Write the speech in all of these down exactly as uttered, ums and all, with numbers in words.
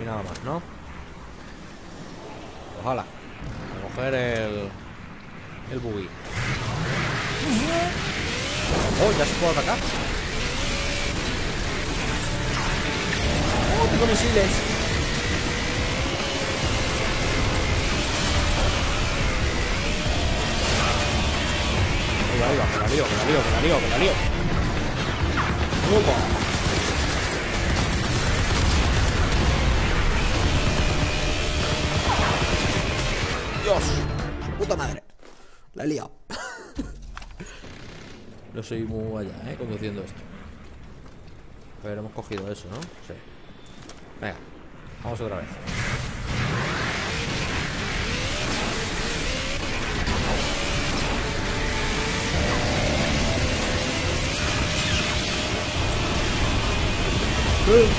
nada más, ¿no? Ojalá. A coger el... El buggy. Oh, ya se puede atacar. Oh, tengo misiles. Ahí va, ahí va, me la lío, me la lío, me la lío, me la lío. ¡Opa! Dios, puta madre. La he liado. No soy muy allá, eh, conduciendo esto. Pero hemos cogido eso, ¿no? Sí. Venga, vamos otra vez. ¡Eh!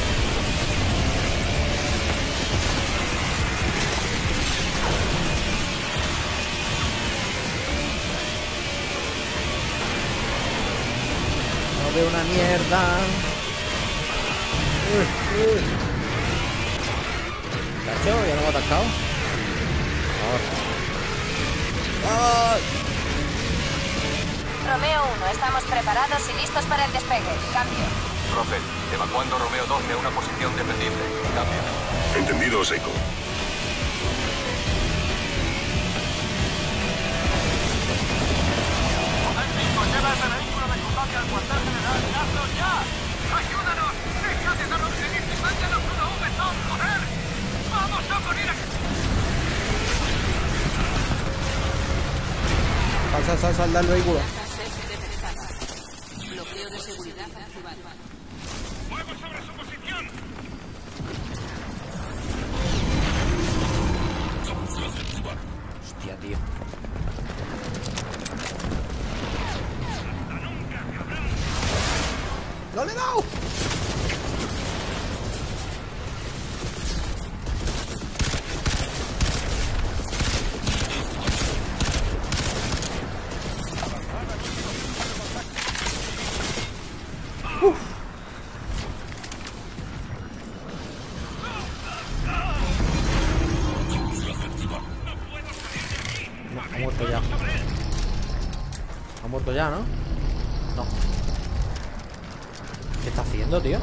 De una mierda. Uy, uy. ¿Cacho? ¿Ya no me ha atacado? Ahora. ¡Ay! Romeo uno, estamos preparados y listos para el despegue. Cambio. Profe, evacuando Romeo doce a una posición defendible. Cambio. Entendido, Seiko. ¡Lleva ese vehículo de combate al cuartel general! ¡Hazlo ya! ¡Ayúdanos! ¡Déjate de conseguir y mándanos una V S O M, joder! ¡Vamos a morir aquí! Sal, sal, sal, sal del vehículo. Bloqueo de seguridad activado. ¡Fuego sobre su posición! Hostia, tío. ¡No le he dado! Uf. No, ha muerto ya. Ha muerto ya, ¿no? No. ¿Qué está haciendo, tío?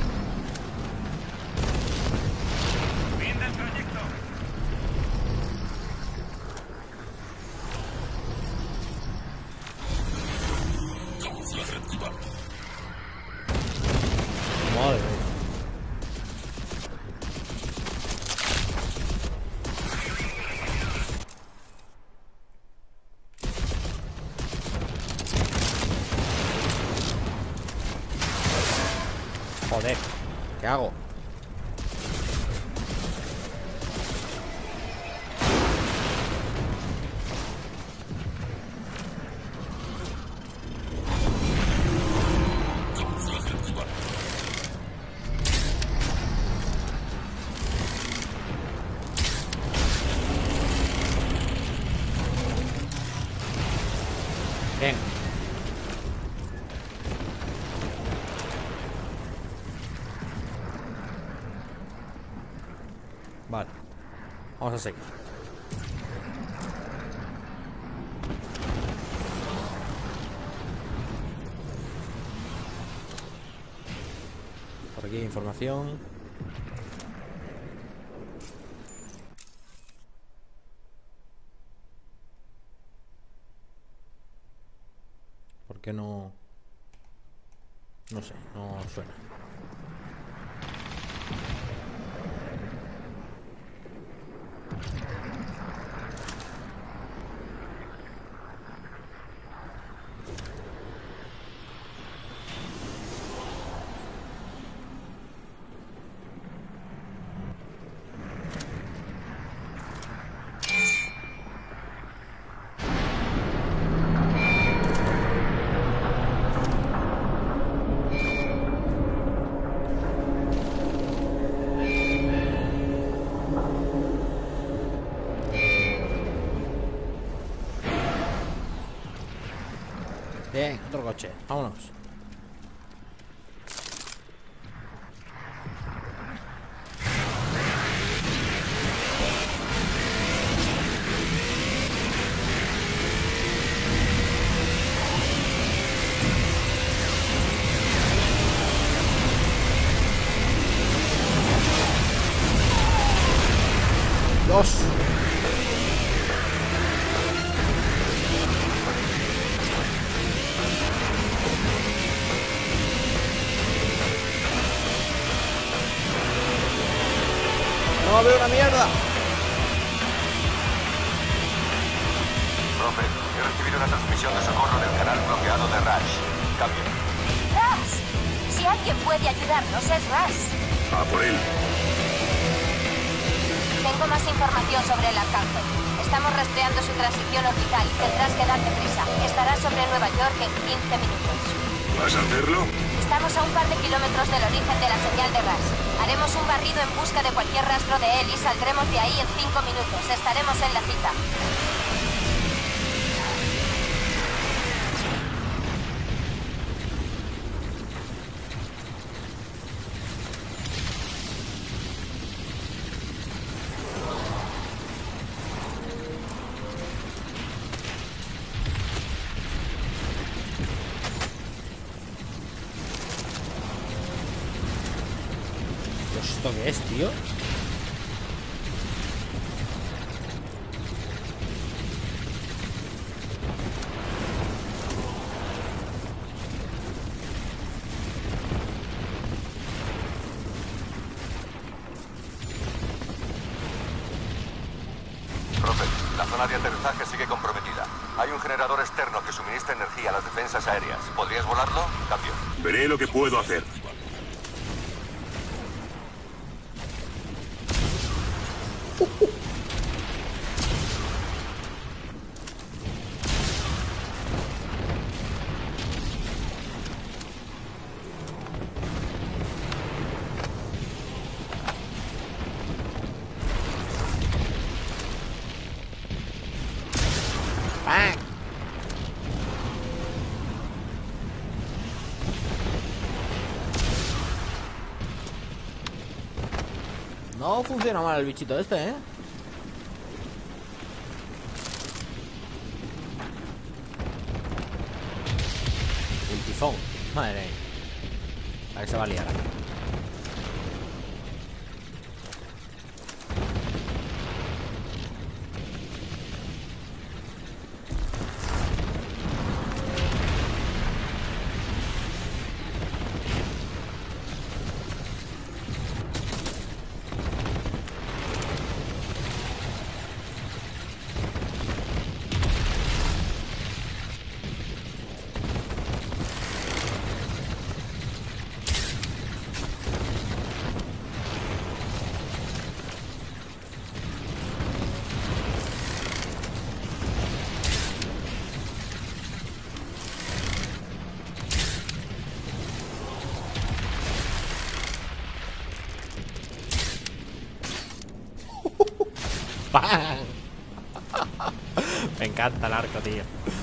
¡Fin del trayecto! Madre mía. Joder, ¿qué hago? Bien. Vale. Vamos a seguir. Por aquí hay información. ¿Por qué no? No sé, no suena. Bien, otro coche, vámonos. No veo una mierda. Profe, he recibido una transmisión de socorro del canal bloqueado de Rush. Cambio. ¡Ras! Si alguien puede ayudarnos es Ras. A por él. Tengo más información sobre el Arcángel. Estamos rastreando su transición orbital. Tendrás que darte prisa. Estará sobre Nueva York en quince minutos. ¿Vas a hacerlo? Estamos a un par de kilómetros del origen de la señal de Ras. Haremos un barrido en busca de cualquier rastro de él y saldremos de ahí en cinco minutos. Estaremos en la cita. ¿Esto qué es, tío? Profe, la zona de aterrizaje sigue comprometida. Hay un generador externo que suministra energía a las defensas aéreas. ¿Podrías volarlo? Cambio. Veré lo que puedo hacer. ¡Ah! No funciona mal el bichito este, ¿eh? El tifón. Madre mía. A ver, se va a liar aquí. ¡Pam! Me encanta el arco, tío.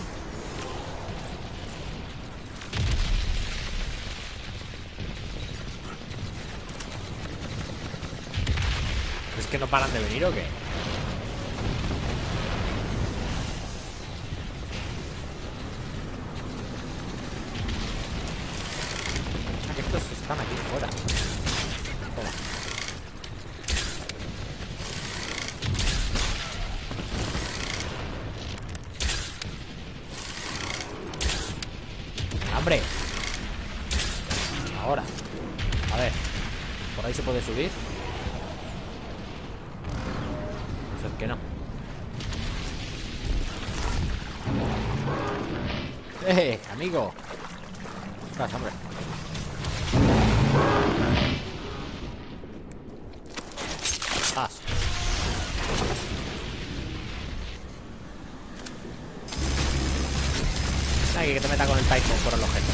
¿Es que no paran de venir o qué? Ah, que estos están aquí fuera. Toma. ¡Hombre! Ahora. A ver. ¿Por ahí se puede subir? Eso es que no. ¡Eh! ¡Amigo! ¡Vas, hombre! ¡Vas! Ay, que te meta con el Typhoon por el objeto.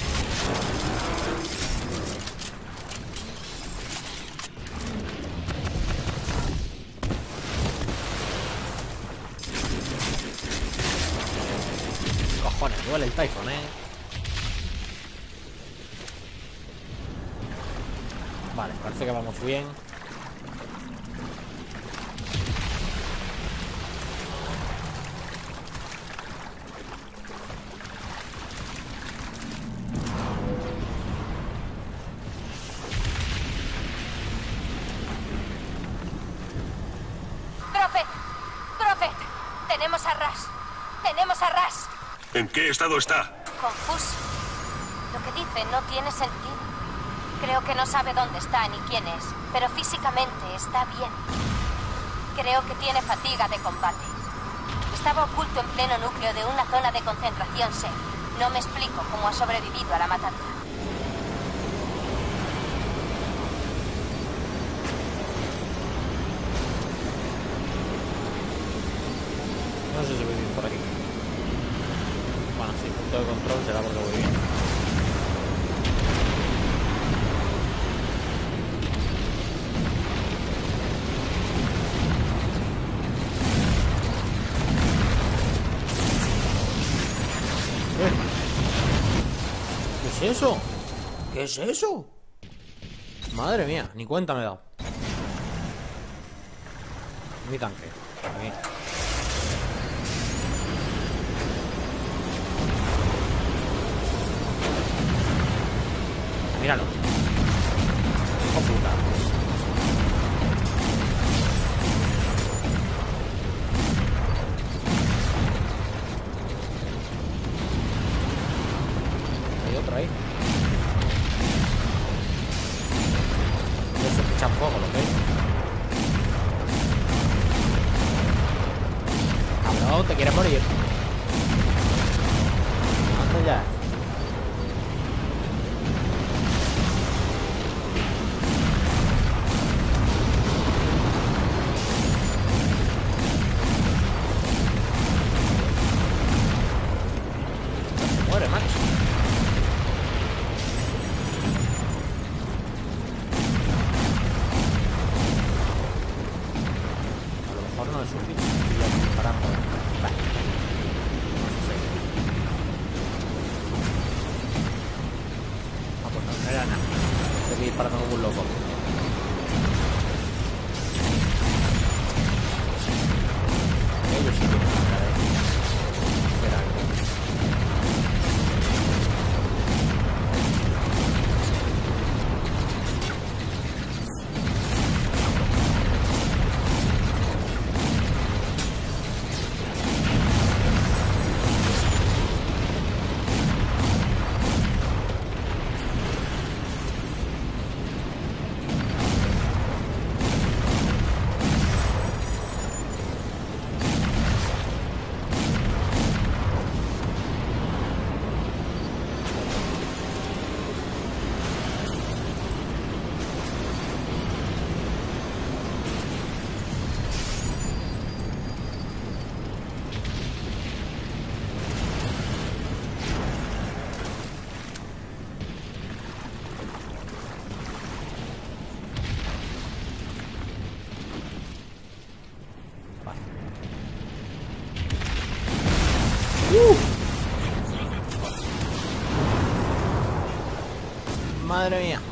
Cojones, duele el Typhoon, eh. Vale, parece que vamos bien. Tenemos a Ras. Tenemos a Ras. ¿En qué estado está? Confuso. Lo que dice no tiene sentido. Creo que no sabe dónde está ni quién es, pero físicamente está bien. Creo que tiene fatiga de combate. Estaba oculto en pleno núcleo de una zona de concentración safe. No me explico cómo ha sobrevivido a la matanza. No sé si voy bien por aquí. Bueno, sí, punto de control será porque voy bien. ¿Eh? ¿Qué es eso? ¿Qué es eso? Madre mía, ni cuenta me he dado. Mi tanque. Aquí. Míralo. Hijo puta. Hay otro ahí. Eso que echan fuego, ¿lo veis? Cabrón, te quieres morir. ¿Dónde ya? Muere, Max. A lo mejor no es un bicho. Estoy aquí disparando. Vale. No sé si. Ah, pues no, no era nada. Estoy disparando como un loco. Ellos sí tienen una cara de... Espera, que... Madre mía.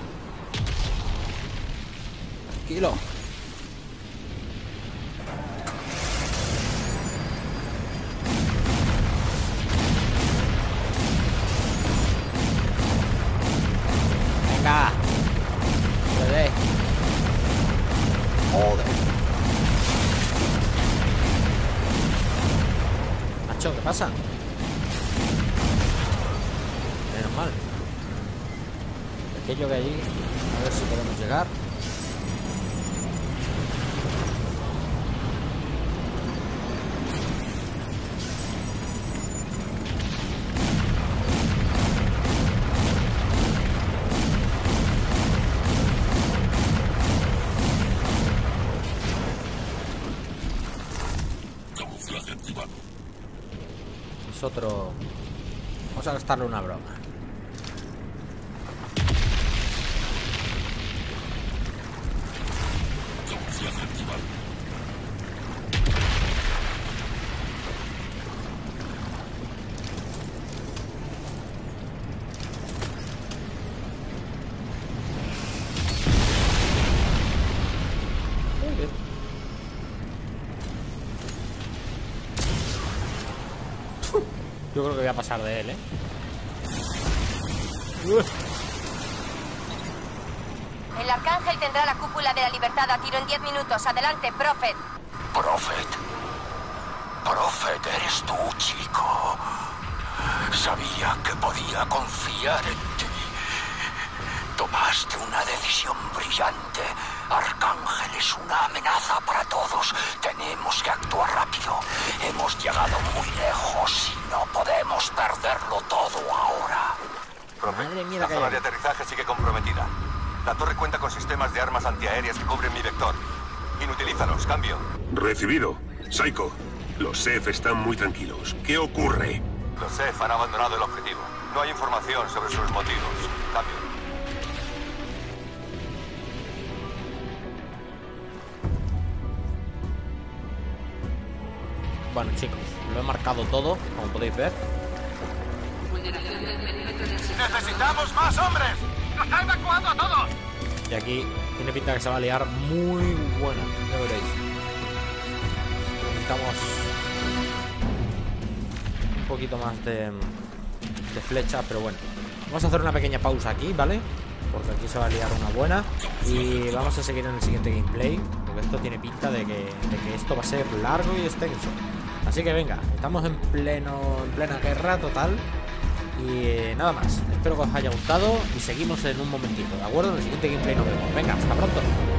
Tranquilo. Venga. Joder. Joder. Macho, ¿qué pasa? Menos mal. Aquello que allí, a ver si podemos llegar. Camuflaje activado. Es otro... Vamos a gastarle una broma. Camuflaje activado. Joder. Yo creo que voy a pasar de él, ¿eh? Uh. El Arcángel tendrá la cúpula de la libertad a tiro en diez minutos. Adelante, Prophet. Prophet. Prophet, eres tú, chico. Sabía que podía confiar en ti. Tomaste una decisión brillante. Arcángel es una amenaza para todos. Tenemos que actuar rápido. Hemos llegado muy lejos y no podemos perderlo todo ahora. Profe, Madre mía, la que zona hay. de aterrizaje sigue comprometida. La torre cuenta con sistemas de armas antiaéreas que cubren mi vector. Inutilízalos, cambio. Recibido. Psycho, los S E F están muy tranquilos. ¿Qué ocurre? Los S E F han abandonado el objetivo. No hay información sobre sus motivos. Cambio. Bueno, chicos, lo he marcado todo, como podéis ver. Vulneración del perímetro del sistema. ¡Necesitamos más hombres! ¡Nos ha evacuado a todos! Y aquí tiene pinta que se va a liar muy buena. Ya veréis. Necesitamos un poquito más de, de flecha, pero bueno. Vamos a hacer una pequeña pausa aquí, ¿vale? Porque aquí se va a liar una buena. Y vamos a seguir en el siguiente gameplay, porque esto tiene pinta de que, de que esto va a ser largo y extenso. Así que venga, estamos en pleno en plena guerra total. Y eh, nada más, espero que os haya gustado y seguimos en un momentito, ¿de acuerdo? En el siguiente gameplay nos vemos. Venga, hasta pronto.